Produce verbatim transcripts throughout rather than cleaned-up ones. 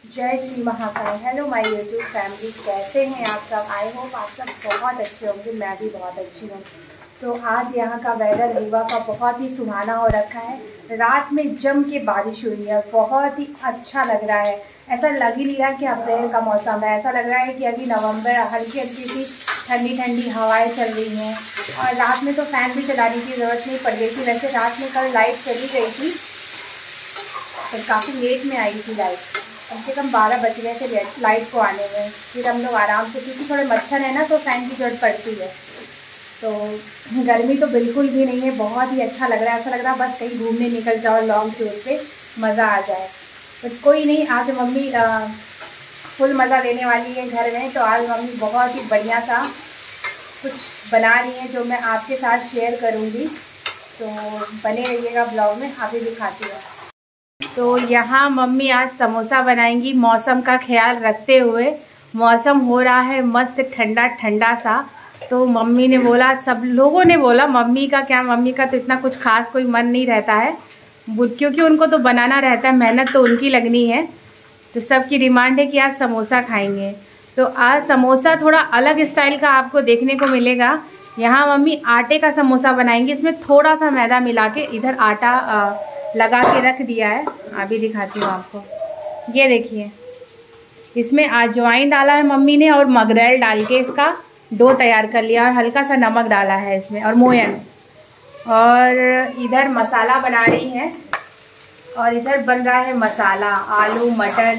जय Shri Mahakal. Hello my YouTube family, कैसे हैं आप सब? आई होप आप सब बहुत अच्छे होंगे। मैं भी बहुत अच्छी हूँ। तो आज यहाँ का वेदर रीवा का बहुत ही सुहाना हो रखा है। रात में जम के बारिश हुई है, बहुत ही अच्छा लग रहा है। ऐसा लग ही नहीं रहा कि अप्रैल का मौसम है, ऐसा लग रहा है कि अभी नवंबर। हल्की हल्की सी ठंडी ठंडी हवाएं चल रही हैं और रात में तो फ़ैन भी चलाने की ज़रूरत नहीं पड़ गई थी। वैसे रात में कल लाइट चली गई थी, तो काफ़ी लेट में आई थी लाइट, कम से कम बारह बज गए थे लाइट को आने में। फिर हम लोग आराम से, क्योंकि थोड़े मच्छर है ना, तो फ़ैन की ज़रूरत पड़ती है। तो गर्मी तो बिल्कुल भी नहीं है, बहुत ही अच्छा लग रहा है। ऐसा लग रहा है बस कहीं घूमने निकल जाओ लॉन्ग टूर पे, मज़ा आ जाए। तो कोई नहीं, आज मम्मी आ, फुल मज़ा देने वाली है घर में। तो आज मम्मी बहुत ही बढ़िया सा कुछ बना रही है जो मैं आपके साथ शेयर करूँगी। तो बने रहिएगा ब्लॉग में, अभी दिखाती हूँ। तो यहाँ मम्मी आज समोसा बनाएंगी मौसम का ख्याल रखते हुए। मौसम हो रहा है मस्त ठंडा ठंडा सा, तो मम्मी ने बोला, सब लोगों ने बोला, मम्मी का क्या, मम्मी का तो इतना कुछ खास कोई मन नहीं रहता है, क्योंकि उनको तो बनाना रहता है, मेहनत तो उनकी लगनी है। तो सबकी डिमांड है कि आज समोसा खाएंगे। तो आज समोसा थोड़ा अलग स्टाइल का आपको देखने को मिलेगा। यहाँ मम्मी आटे का समोसा बनाएंगी। इसमें थोड़ा सा मैदा मिला के इधर आटा आ, लगा के रख दिया है, अभी दिखाती हूँ आपको। ये देखिए, इसमें अजवाइन डाला है मम्मी ने और मगरैल डाल के इसका डो तैयार कर लिया, और हल्का सा नमक डाला है इसमें और मोयन। और इधर मसाला बना रही हैं, और इधर बन रहा है मसाला, आलू मटर,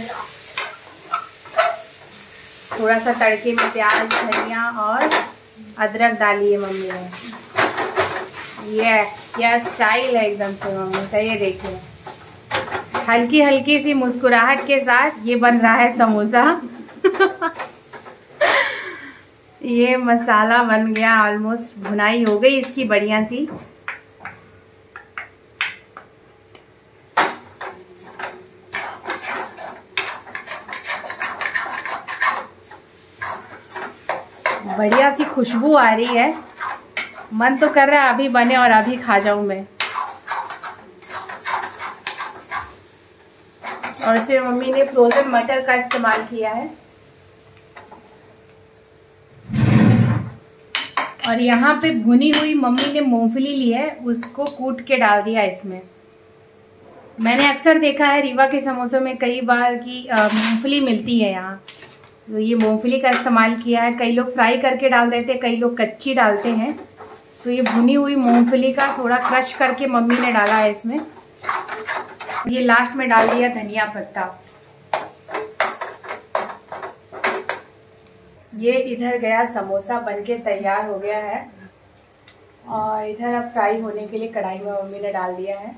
थोड़ा सा तड़के में प्याज धनिया और अदरक डाली है मम्मी ने। ये क्या स्टाइल है एकदम से मम्मी का। ये देखिए, हल्की हल्की सी मुस्कुराहट के साथ ये बन रहा है समोसा। ये मसाला बन गया, ऑलमोस्ट भुनाई हो गई इसकी बढ़िया सी। बढ़िया सी खुशबू आ रही है, मन तो कर रहा है अभी बने और अभी खा जाऊं मैं। और इसमें मम्मी ने फ्रोजन मटर का इस्तेमाल किया है। और यहाँ पे भुनी हुई मम्मी ने मूंगफली ली है, उसको कूट के डाल दिया इसमें। मैंने अक्सर देखा है रीवा के समोसों में कई बार की मूंगफली मिलती है यहाँ, तो ये मूंगफली का इस्तेमाल किया है। कई लोग फ्राई करके डाल देते हैं, कई लोग कच्ची डालते हैं। तो ये भुनी हुई मूंगफली का थोड़ा क्रश करके मम्मी ने डाला है इसमें। ये लास्ट में डाल दिया धनिया पत्ता। ये इधर गया समोसा बनके तैयार हो गया है, और इधर अब फ्राई होने के लिए कढ़ाई में मम्मी ने डाल दिया है।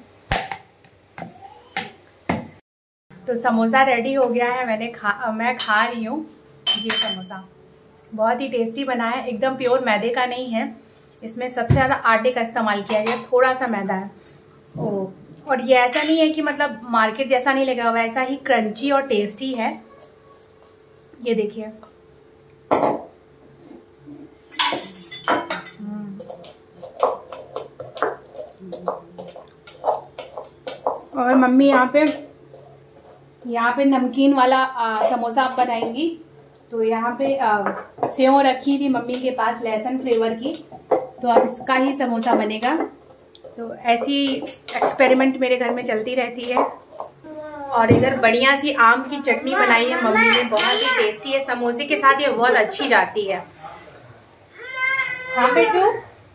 तो समोसा रेडी हो गया है, मैंने खा मैं खा रही हूँ। ये समोसा बहुत ही टेस्टी बना है, एकदम प्योर मैदे का नहीं है, इसमें सबसे ज़्यादा आटे का इस्तेमाल किया गया, थोड़ा सा मैदा है। ओ, और ये ऐसा नहीं है कि मतलब मार्केट जैसा नहीं लगा, वैसा ही क्रंची और टेस्टी है। ये देखिए, और मम्मी यहाँ पे यहाँ पे नमकीन वाला आ, समोसा आप बनाएंगी। तो यहाँ पे सेव रखी थी मम्मी के पास लहसुन फ्लेवर की, तो अब इसका ही समोसा बनेगा। तो ऐसी एक्सपेरिमेंट मेरे घर में चलती रहती है। और इधर बढ़िया सी आम की चटनी बनाई है मम्मी ने, बहुत ही टेस्टी है, समोसे के साथ ये बहुत अच्छी जाती है। हाँ बेटू।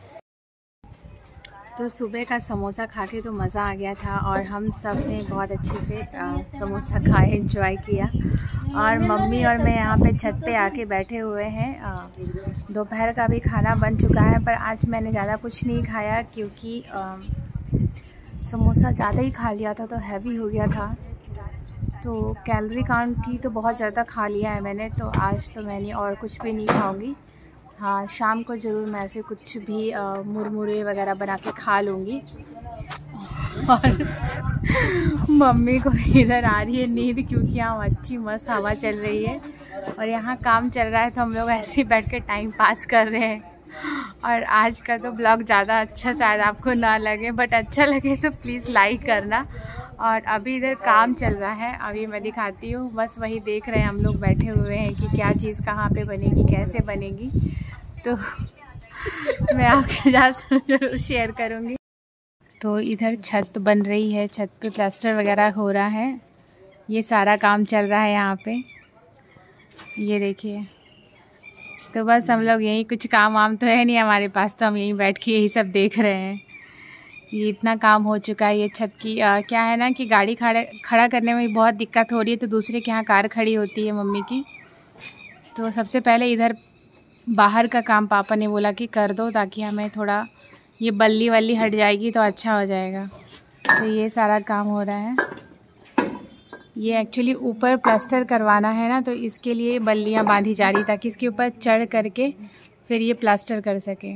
तो सुबह का समोसा खा के तो मज़ा आ गया था, और हम सब ने बहुत अच्छे से आ, समोसा खाए, एंजॉय किया। और मम्मी और मैं यहाँ पे छत पे आके बैठे हुए हैं। दोपहर का भी खाना बन चुका है, पर आज मैंने ज़्यादा कुछ नहीं खाया, क्योंकि आ, समोसा ज़्यादा ही खा लिया था तो हैवी हो गया था। तो कैलोरी काउंट की तो बहुत ज़्यादा खा लिया है मैंने, तो आज तो मैंने और कुछ भी नहीं खाऊंगी। हाँ, शाम को ज़रूर मैं ऐसे कुछ भी मुरमुरे वगैरह बना के खा लूँगी। और मम्मी को इधर आ रही है नींद, क्योंकि यहाँ अच्छी मस्त हवा चल रही है और यहाँ काम चल रहा है, तो हम लोग ऐसे ही बैठ के टाइम पास कर रहे हैं। और आज का तो ब्लॉग ज़्यादा अच्छा शायद आपको ना लगे, बट अच्छा लगे तो प्लीज़ लाइक करना और अभी इधर काम चल रहा है, अभी मैं दिखाती हूँ। बस वही देख रहे हैं हम लोग, बैठे हुए हैं कि क्या चीज़ कहाँ पे बनेगी, कैसे बनेगी। तो मैं आपके साथ जरूर शेयर करूँगी। तो इधर छत बन रही है, छत पे प्लास्टर वगैरह हो रहा है, ये सारा काम चल रहा है यहाँ पे, ये देखिए। तो बस हम लोग यही, कुछ काम वाम तो है नहीं हमारे पास, तो हम यहीं बैठ के यही सब देख रहे हैं। ये इतना काम हो चुका है। ये छत की आ, क्या है ना कि गाड़ी खड़ा खड़ा करने में बहुत दिक्कत हो रही है, तो दूसरे के यहाँ कार खड़ी होती है मम्मी की। तो सबसे पहले इधर बाहर का काम पापा ने बोला कि कर दो, ताकि हमें थोड़ा ये बल्ली वल्ली हट जाएगी तो अच्छा हो जाएगा। तो ये सारा काम हो रहा है। ये एक्चुअली ऊपर प्लास्टर करवाना है ना, तो इसके लिए बल्लियाँ बांधी जा रही, ताकि इसके ऊपर चढ़ करके फिर ये प्लास्टर कर सके।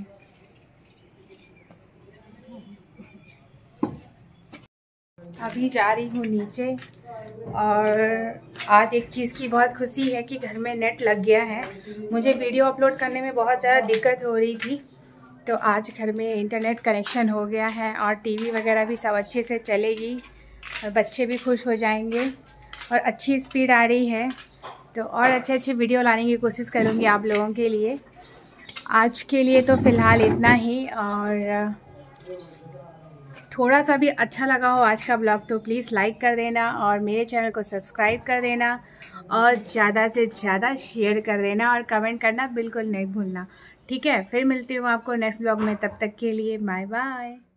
अभी जा रही हूँ नीचे, और आज एक चीज़ की बहुत खुशी है कि घर में नेट लग गया है। मुझे वीडियो अपलोड करने में बहुत ज़्यादा दिक्कत हो रही थी, तो आज घर में इंटरनेट कनेक्शन हो गया है, और टीवी वगैरह भी सब अच्छे से चलेगी, और बच्चे भी खुश हो जाएंगे, और अच्छी स्पीड आ रही है। तो और अच्छे अच्छे वीडियो लाने की कोशिश करूँगी आप लोगों के लिए। आज के लिए तो फ़िलहाल इतना ही, और थोड़ा सा भी अच्छा लगा हो आज का ब्लॉग तो प्लीज़ लाइक कर देना, और मेरे चैनल को सब्सक्राइब कर देना, और ज़्यादा से ज़्यादा शेयर कर देना, और कमेंट करना बिल्कुल नहीं भूलना। ठीक है, फिर मिलती हूँ आपको नेक्स्ट ब्लॉग में, तब तक के लिए बाय बाय।